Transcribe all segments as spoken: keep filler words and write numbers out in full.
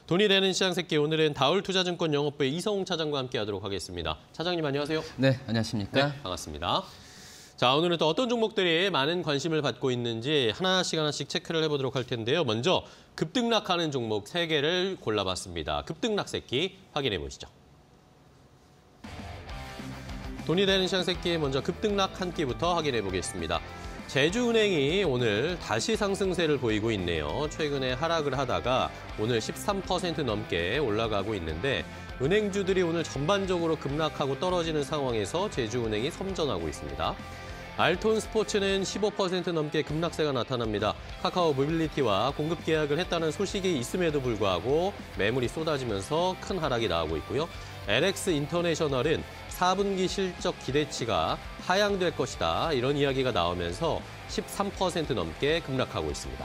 돈이 되는 시장 새끼, 오늘은 다울투자증권 영업부의 이성웅 차장과 함께하도록 하겠습니다. 차장님 안녕하세요. 네, 안녕하십니까. 네, 반갑습니다. 자, 오늘은 또 어떤 종목들이 많은 관심을 받고 있는지 하나씩 하나씩 체크를 해보도록 할 텐데요. 먼저 급등락하는 종목 세 개를 골라봤습니다. 급등락 새끼 확인해 보시죠. 돈이 되는 시장 새끼 먼저 급등락 한 끼부터 확인해 보겠습니다. 제주은행이 오늘 다시 상승세를 보이고 있네요. 최근에 하락을 하다가 오늘 십삼 퍼센트 넘게 올라가고 있는데 은행주들이 오늘 전반적으로 급락하고 떨어지는 상황에서 제주은행이 선전하고 있습니다. 알톤 스포츠는 십오 퍼센트 넘게 급락세가 나타납니다. 카카오 모빌리티와 공급 계약을 했다는 소식이 있음에도 불구하고 매물이 쏟아지면서 큰 하락이 나오고 있고요. 엘엑스 인터내셔널은 사 분기 실적 기대치가 하향될 것이다, 이런 이야기가 나오면서 십삼 퍼센트 넘게 급락하고 있습니다.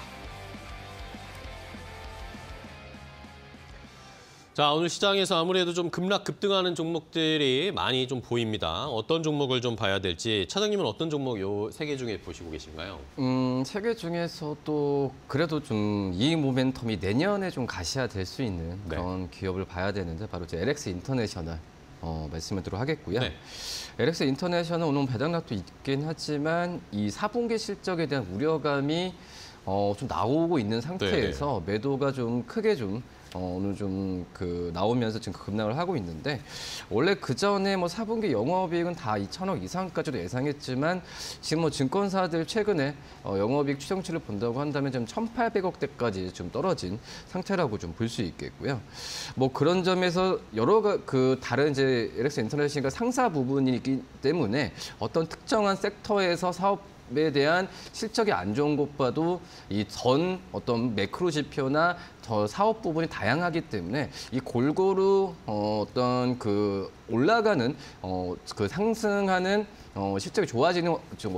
자, 오늘 시장에서 아무래도 좀 급락, 급등하는 종목들이 많이 좀 보입니다. 어떤 종목을 좀 봐야 될지, 차장님은 어떤 종목 요 세 개 중에 보시고 계신가요? 음, 세 개 중에서도 그래도 좀 이 모멘텀이 내년에 좀 가시화될 수 있는 그런 네. 기업을 봐야 되는데 바로 이제 엘엑스 인터내셔널 어, 말씀을 드리도록 하겠고요. 네. 엘엑스 인터내셔널 오늘 배당락도 있긴 하지만 이 사 분기 실적에 대한 우려감이 어, 좀 나오고 있는 상태에서 네네. 매도가 좀 크게 좀 어, 오늘 좀 그 나오면서 지금 급락을 하고 있는데, 원래 그 전에 뭐 사 분기 영업이익은 다 이천억 이상까지도 예상했지만 지금 뭐 증권사들 최근에 어, 영업이익 추정치를 본다고 한다면 좀 천팔백억 대까지 좀 떨어진 상태라고 좀 볼 수 있겠고요. 뭐 그런 점에서 여러 그 다른 이제 엘엑스 인터내셔널 상사 부분이기 때문에 어떤 특정한 섹터에서 사업 에 대한 실적이 안 좋은 것과도 이 전 어떤 매크로 지표나 더 사업 부분이 다양하기 때문에 이 골고루 어, 어떤 그 올라가는 어, 그 상승하는 어, 실적이 좋아지는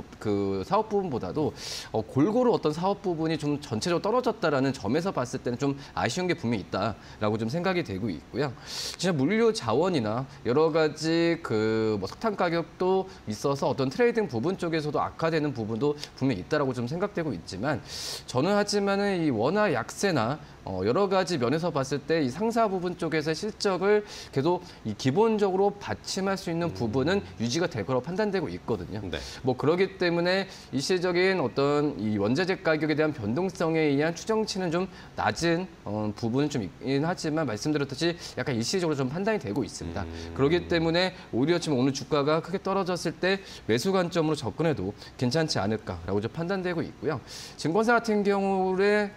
그 사업 부분보다도 어, 골고루 어떤 사업 부분이 좀 전체적으로 떨어졌다라는 점에서 봤을 때는 좀 아쉬운 게 분명히 있다라고 좀 생각이 되고 있고요. 진짜 물류 자원이나 여러 가지 그 뭐 석탄 가격도 있어서 어떤 트레이딩 부분 쪽에서도 악화되는 부분도 분명히 있다라고 좀 생각되고 있지만, 저는 하지만은 이 원화 약세나 어, 여러 가지 면에서 봤을 때 이 상사 부분 쪽에서 실적을 계속 이 기본적으로 받침할 수 있는 부분은 유지가 될 거라고 판단되고 있거든요. 네. 뭐 그렇기 때문에 일시적인 어떤 이 원자재 가격에 대한 변동성에 의한 추정치는 좀 낮은 어, 부분은 좀 있긴 하지만 말씀드렸듯이 약간 일시적으로 좀 판단이 되고 있습니다. 음. 그렇기 때문에 오히려 지금 오늘 주가가 크게 떨어졌을 때 매수 관점으로 접근해도 괜찮지 않을까라고 좀 판단되고 있고요. 증권사 같은 경우에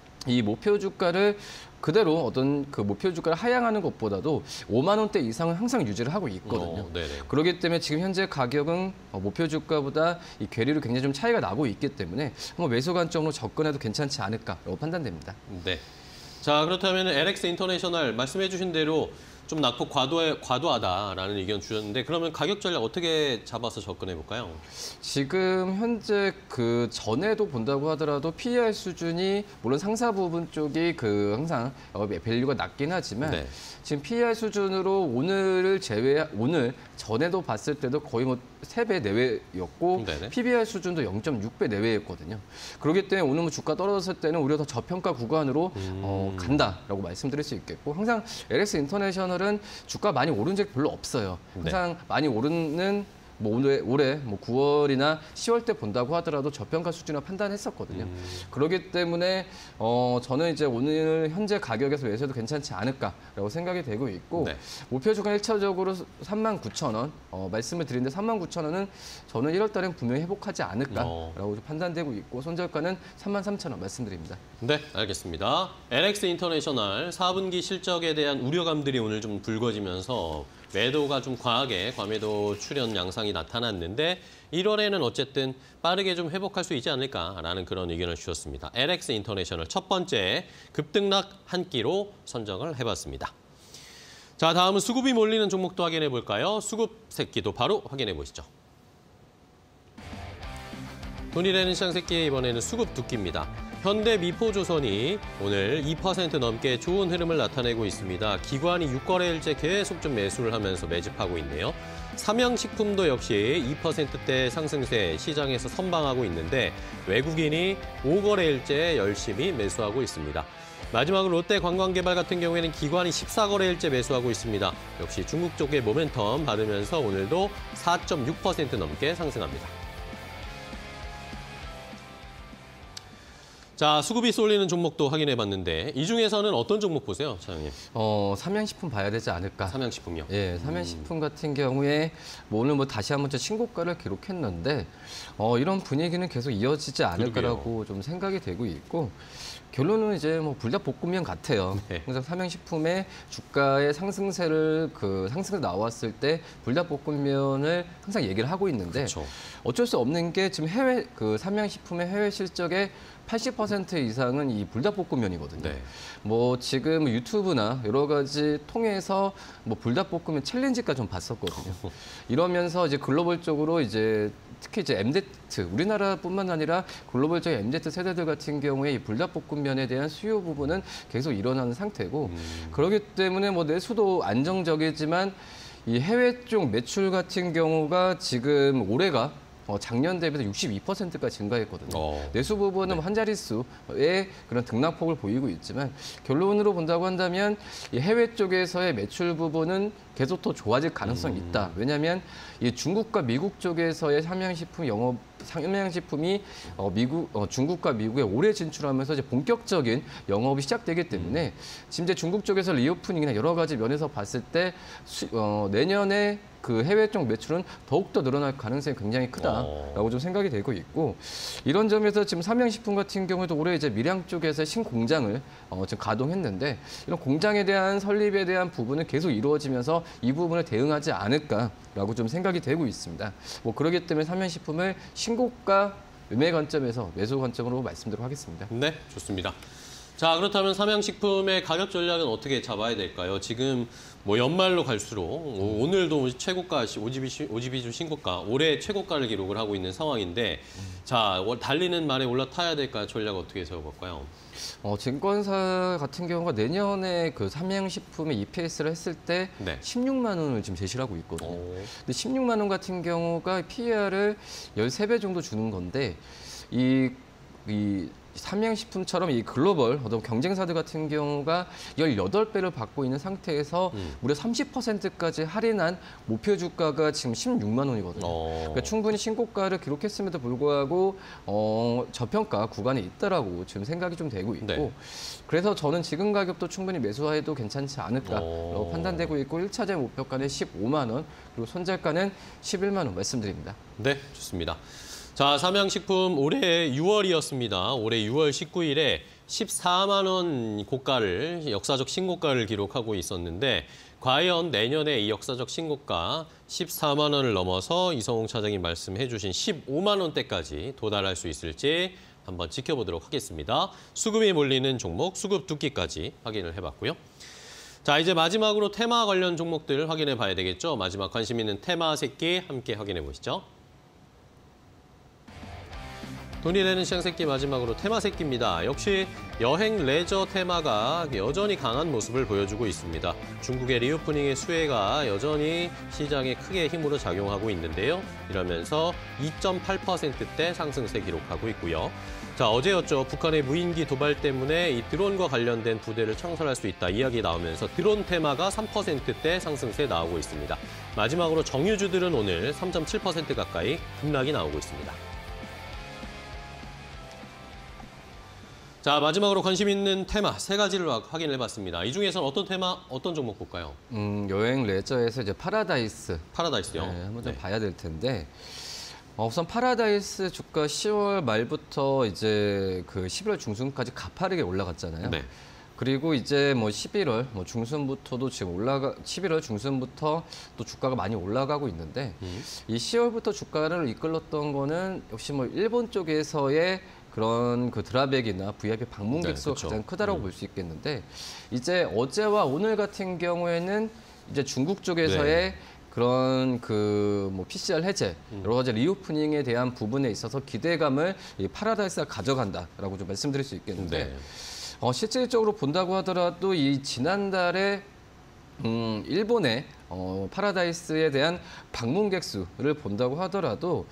이 목표 주가를 그대로 어떤 그 목표 주가를 하향하는 것보다도 오만 원대 이상은 항상 유지를 하고 있거든요. 어, 그렇기 때문에 지금 현재 가격은 목표 주가보다 이 괴리로 굉장히 좀 차이가 나고 있기 때문에 한번 매수 관점으로 접근해도 괜찮지 않을까라고 판단됩니다. 네. 자, 그렇다면 엘엑스 인터내셔널 말씀해 주신 대로 좀 낙폭 과도해, 과도하다라는 의견 주셨는데, 그러면 가격 전략 어떻게 잡아서 접근해 볼까요? 지금 현재 그 전에도 본다고 하더라도 피이알 수준이 물론 상사 부분 쪽이 그 항상 밸류가 낮긴 하지만 네. 지금 피이알 수준으로 오늘을 제외 오늘 전에도 봤을 때도 거의 뭐 세 배 내외였고 네네. 피비알 수준도 영 점 육 배 내외였거든요. 그렇기 때문에 오늘 뭐 주가 떨어졌을 때는 오히려 더 저평가 구간으로 음. 어, 간다라고 말씀드릴 수 있겠고, 항상 엘엑스 인터내셔널은 주가 많이 오른 적이 별로 없어요. 항상 네. 많이 오르는 뭐 올해, 올해 뭐 구월이나 시월 때 본다고 하더라도 저평가 수준으로 판단했었거든요. 음. 그렇기 때문에 어, 저는 이제 오늘 현재 가격에서 매수해도 괜찮지 않을까라고 생각이 되고 있고 네. 목표 주가 일차적으로 삼만 구천 원 어, 말씀을 드리는데 삼만 구천 원은 저는 일월 달엔 분명히 회복하지 않을까라고 어. 판단되고 있고 손절가는 삼만 삼천 원 말씀드립니다. 네, 알겠습니다. 엘엑스 인터내셔널 사 분기 실적에 대한 우려감들이 오늘 좀 불거지면서 매도가 좀 과하게 과매도 출현 양상이 나타났는데 일월에는 어쨌든 빠르게 좀 회복할 수 있지 않을까라는 그런 의견을 주셨습니다. 엘엑스 인터내셔널 첫 번째 급등락 한 끼로 선정을 해봤습니다. 자, 다음은 수급이 몰리는 종목도 확인해 볼까요? 수급 새끼도 바로 확인해 보시죠. 돈이 되는 시장 새끼, 이번에는 수급 두끼입니다. 현대미포조선이 오늘 이 퍼센트 넘게 좋은 흐름을 나타내고 있습니다. 기관이 육 거래일째 계속 좀 매수를 하면서 매집하고 있네요. 삼양식품도 역시 이 퍼센트대 상승세 시장에서 선방하고 있는데 외국인이 오 거래일째 열심히 매수하고 있습니다. 마지막으로 롯데관광개발 같은 경우에는 기관이 십사 거래일째 매수하고 있습니다. 역시 중국 쪽의 모멘텀 받으면서 오늘도 사 점 육 퍼센트 넘게 상승합니다. 자, 수급이 쏠리는 종목도 확인해봤는데 이 중에서는 어떤 종목 보세요, 차장님? 어, 삼양식품 봐야 되지 않을까? 삼양식품요? 예, 삼양식품 음. 같은 경우에 뭐 오늘 뭐 다시 한번 신고가를 기록했는데 어, 이런 분위기는 계속 이어지지 않을까라고 그러게요. 좀 생각이 되고 있고 결론은 이제 뭐 불닭볶음면 같아요. 네. 항상 삼양식품의 주가의 상승세를 그 상승세 나왔을 때 불닭볶음면을 항상 얘기를 하고 있는데 그렇죠. 어쩔 수 없는 게 지금 해외 그 삼양식품의 해외 실적의 팔십 퍼센트 이상은 이 불닭볶음면이거든요. 네. 뭐 지금 유튜브나 여러 가지 통해서 뭐 불닭볶음면 챌린지까지 좀 봤었거든요. 이러면서 이제 글로벌적으로 이제 특히 이제 엠제트 우리나라뿐만 아니라 글로벌적인 엠제트 세대들 같은 경우에 이 불닭볶음면에 대한 수요 부분은 계속 일어나는 상태고 음. 그렇기 때문에 뭐 내수도 안정적이지만 이 해외 쪽 매출 같은 경우가 지금 올해가 어, 작년 대비해서 육십이 퍼센트가 증가했거든요. 어. 내수 부분은 네. 한 자릿수의 그런 등락폭을 보이고 있지만 결론으로 본다고 한다면 이 해외 쪽에서의 매출 부분은 계속 더 좋아질 가능성이 음. 있다. 왜냐하면 이 중국과 미국 쪽에서의 삼양식품 영업 삼양식품이 어, 미국, 어, 중국과 미국에 올해 진출하면서 이제 본격적인 영업이 시작되기 때문에 지금 이제 중국 쪽에서 리오프닝이나 여러 가지 면에서 봤을 때 수, 어, 내년에 그 해외 쪽 매출은 더욱더 늘어날 가능성이 굉장히 크다라고 좀 생각이 되고 있고 이런 점에서 지금 삼양식품 같은 경우에도 올해 이제 밀양 쪽에서 신공장을 어, 지금 가동했는데 이런 공장에 대한 설립에 대한 부분은 계속 이루어지면서 이 부분을 대응하지 않을까라고 좀 생각이 되고 있습니다. 뭐 그렇기 때문에 삼양식품을 신고가 매매 관점에서 매수 관점으로 말씀드리도록 하겠습니다. 네, 좋습니다. 자, 그렇다면 삼양식품의 가격 전략은 어떻게 잡아야 될까요? 지금 뭐 연말로 갈수록 오늘도 최고가 오지비 신고가 올해 최고가를 기록을 하고 있는 상황인데 자, 달리는 말에 올라타야 될까 전략 어떻게 세워볼까요? 어, 증권사 같은 경우가 내년에 그 삼양식품의 이피에스를 했을 때 네. 십육만 원을 지금 제시를 하고 있거든요. 오. 근데 십육만 원 같은 경우가 피이알을 십삼 배 정도 주는 건데 이, 이 삼양식품처럼 이 글로벌 어떤 경쟁사들 같은 경우가 십팔 배를 받고 있는 상태에서 음. 무려 삼십 퍼센트까지 할인한 목표 주가가 지금 십육만 원이거든요. 어. 그러니까 충분히 신고가를 기록했음에도 불구하고 어, 저평가 구간에 있다라고 지금 생각이 좀 되고 있고 네. 그래서 저는 지금 가격도 충분히 매수해도 괜찮지 않을까라고 어. 판단되고 있고 일 차제 목표가는 십오만 원 그리고 손절가는 십일만 원 말씀드립니다. 네, 좋습니다. 자, 삼양식품 올해 유월이었습니다. 올해 유월 십구일에 십사만 원 고가를 역사적 신고가를 기록하고 있었는데 과연 내년에 이 역사적 신고가 십사만 원을 넘어서 이성웅 차장이 말씀해 주신 십오만 원대까지 도달할 수 있을지 한번 지켜보도록 하겠습니다. 수급이 몰리는 종목, 수급 두기까지 확인을 해봤고요. 자, 이제 마지막으로 테마 관련 종목들 확인해 봐야 되겠죠. 마지막 관심 있는 테마 새끼 함께 확인해 보시죠. 돈이 되는 시장 새끼 마지막으로 테마 새끼입니다. 역시 여행 레저 테마가 여전히 강한 모습을 보여주고 있습니다. 중국의 리오프닝의 수혜가 여전히 시장에 크게 힘으로 작용하고 있는데요. 이러면서 이 점 팔 퍼센트대 상승세 기록하고 있고요. 자, 어제였죠. 북한의 무인기 도발 때문에 이 드론과 관련된 부대를 창설할 수 있다 이야기 나오면서 드론 테마가 삼 퍼센트대 상승세 나오고 있습니다. 마지막으로 정유주들은 오늘 삼 점 칠 퍼센트 가까이 급락이 나오고 있습니다. 자, 마지막으로 관심 있는 테마 세 가지를 확인을 해봤습니다. 이 중에서는 어떤 테마, 어떤 종목 볼까요? 음, 여행 레저에서 이제 파라다이스. 파라다이스요? 네, 한번 좀 네. 봐야 될 텐데. 어, 우선 파라다이스 주가 시월 말부터 이제 그 십일월 중순까지 가파르게 올라갔잖아요. 네. 그리고 이제 뭐 십일월 뭐 중순부터도 지금 올라가 십일월 중순부터 또 주가가 많이 올라가고 있는데 음. 이 시월부터 주가를 이끌었던 거는 역시 뭐 일본 쪽에서의 그런 그 드라백이나 브이아이피 방문객 수가 네, 가장 크다라고 음. 볼 수 있겠는데 이제 어제와 오늘 같은 경우에는 이제 중국 쪽에서의 네. 그런 그 뭐 피씨알 해제 여러 가지 리오프닝에 대한 부분에 있어서 기대감을 이 파라다이스가 가져간다라고 좀 말씀드릴 수 있겠는데 네. 어, 실질적으로 본다고 하더라도 이 지난달에 음, 일본의 어, 파라다이스에 대한 방문객 수를 본다고 하더라도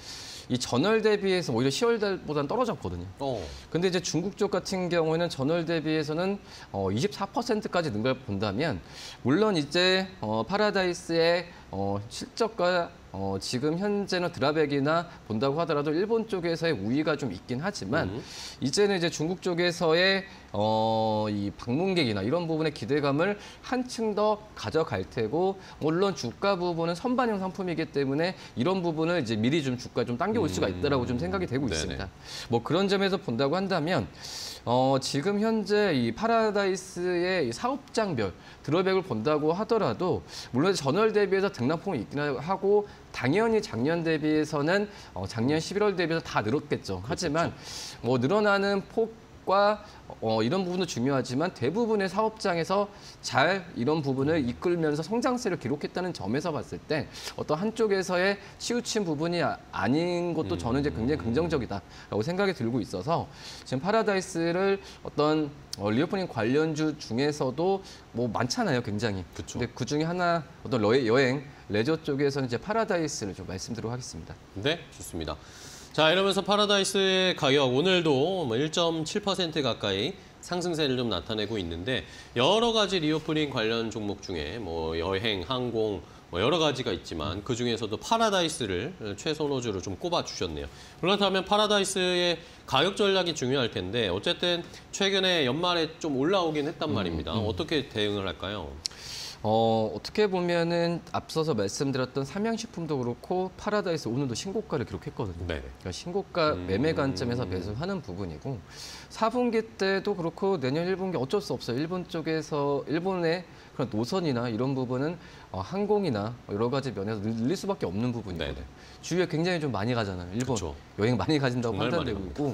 이 전월 대비해서 오히려 시월 달보다는 떨어졌거든요. 어. 근데 이제 중국 쪽 같은 경우에는 전월 대비해서는 어, 이십사 퍼센트까지 는 걸 본다면 물론 이제 어, 파라다이스의 어, 실적과 어, 지금 현재는 드라백이나 본다고 하더라도 일본 쪽에서의 우위가 좀 있긴 하지만 음. 이제는 이제 중국 쪽에서의 어, 이 방문객이나 이런 부분의 기대감을 한층 더 가져갈 테고 물론 주가 부분은 선반영 상품이기 때문에 이런 부분을 이제 미리 좀 주가 좀 당겨올 수가 있다라고 좀 생각이 되고 네네. 있습니다. 뭐 그런 점에서 본다고 한다면 어, 지금 현재 이 파라다이스의 이 사업장별 드롭백을 본다고 하더라도 물론 전월 대비해서 등락폭이 있긴 하고 당연히 작년 대비해서는 어, 작년 십일월 대비해서 다 늘었겠죠. 하지만 뭐 늘어나는 폭과 어, 이런 부분도 중요하지만 대부분의 사업장에서 잘 이런 부분을 이끌면서 성장세를 기록했다는 점에서 봤을 때 어떤 한쪽에서의 치우친 부분이 아, 아닌 것도 저는 이제 굉장히 긍정적이다라고 생각이 들고 있어서 지금 파라다이스를 어떤 어, 리오프닝 관련주 중에서도 뭐 많잖아요, 굉장히. 그쵸. 근데 그 중에 하나 어떤 러, 여행 레저 쪽에서는 이제 파라다이스를 좀 말씀드리도록 하겠습니다. 네, 좋습니다. 자, 이러면서 파라다이스의 가격 오늘도 뭐 일 점 칠 퍼센트 가까이 상승세를 좀 나타내고 있는데 여러 가지 리오프닝 관련 종목 중에 뭐 여행, 항공 뭐 여러 가지가 있지만 그 중에서도 파라다이스를 최선호주로 좀 꼽아 주셨네요. 그렇다면 파라다이스의 가격 전략이 중요할 텐데 어쨌든 최근에 연말에 좀 올라오긴 했단 말입니다. 음, 음. 어떻게 대응을 할까요? 어, 어떻게 보면은 앞서서 말씀드렸던 삼양식품도 그렇고 파라다이스 오늘도 신고가를 기록했거든요. 네. 그러니까 신고가 음... 매매 관점에서 매수하는 부분이고 사 분기 때도 그렇고 내년 일 분기 어쩔 수 없어요. 일본 쪽에서 일본의 그런 노선이나 이런 부분은 어, 항공이나 여러 가지 면에서 늘릴 수밖에 없는 부분이거든요. 네네. 주위에 굉장히 좀 많이 가잖아요. 일본 그쵸. 여행 많이 가진다고 판단되고 있고.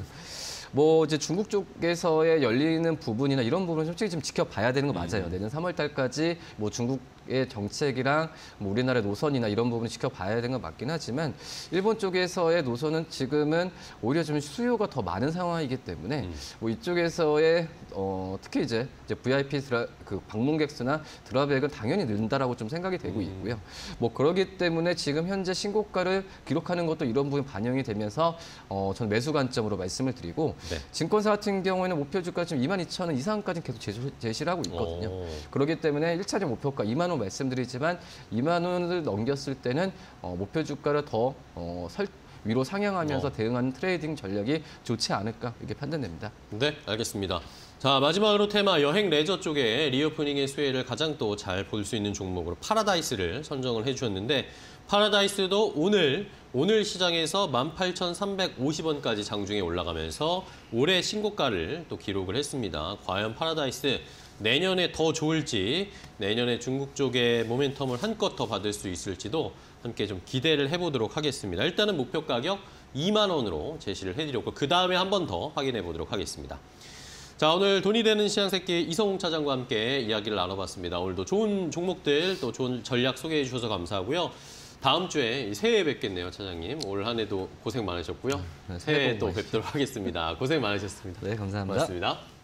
뭐 이제 중국 쪽에서의 열리는 부분이나 이런 부분은 솔직히 좀 지켜봐야 되는 거 맞아요. 음. 내년 삼월 달까지 뭐 중국의 정책이랑 뭐 우리나라의 노선이나 이런 부분을 지켜봐야 되는 건 맞긴 하지만 일본 쪽에서의 노선은 지금은 오히려 좀 수요가 더 많은 상황이기 때문에 음. 뭐 이쪽에서의 어, 특히 이제, 이제 브이아이피 드라, 그 방문객 수나 드랍액은 당연히 는다라고 좀 생각이 되고 있고요. 음. 뭐 그러기 때문에 지금 현재 신고가를 기록하는 것도 이런 부분 반영이 되면서 어, 저는 매수 관점으로 말씀을 드리고 네. 증권사 같은 경우에는 목표 주가 지금 이만 이천 원 이상까지 계속 제시, 제시를 하고 있거든요. 오. 그렇기 때문에 일 차적 목표가 이만 원 말씀드리지만 이만 원을 넘겼을 때는 어, 목표 주가를 더 어, 설, 위로 상향하면서 어. 대응하는 트레이딩 전략이 좋지 않을까 이렇게 판단됩니다. 네, 알겠습니다. 자, 마지막으로 테마 여행 레저 쪽에 리오프닝의 수혜를 가장 또 잘 볼 수 있는 종목으로 파라다이스를 선정을 해주셨는데 파라다이스도 오늘 오늘 시장에서 만 팔천 삼백오십 원까지 장중에 올라가면서 올해 신고가를 또 기록을 했습니다. 과연 파라다이스 내년에 더 좋을지 내년에 중국 쪽의 모멘텀을 한껏 더 받을 수 있을지도 함께 좀 기대를 해보도록 하겠습니다. 일단은 목표 가격 이만 원으로 제시를 해드렸고 그 다음에 한 번 더 확인해 보도록 하겠습니다. 자, 오늘 돈이 되는 시장새끼 이성웅 차장과 함께 이야기를 나눠봤습니다. 오늘도 좋은 종목들 또 좋은 전략 소개해 주셔서 감사하고요. 다음 주에 새해에 뵙겠네요, 차장님. 올 한 해도 고생 많으셨고요. 네, 새해 또 뵙도록 하겠습니다. 고생 많으셨습니다. 네, 감사합니다. 고맙습니다.